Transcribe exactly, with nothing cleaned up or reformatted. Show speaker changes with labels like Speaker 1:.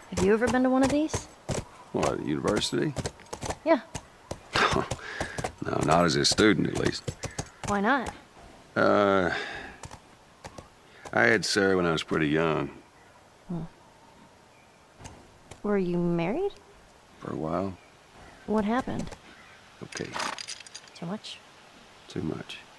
Speaker 1: Have you ever been to one of these?
Speaker 2: What, university?
Speaker 1: Yeah.
Speaker 2: No, not as a student, at least.
Speaker 1: Why not?
Speaker 2: Uh, I had Sarah when I was pretty young.
Speaker 1: Hmm. Were you married?
Speaker 2: For a while.
Speaker 1: What happened?
Speaker 2: Okay.
Speaker 1: Too much?
Speaker 2: Too much.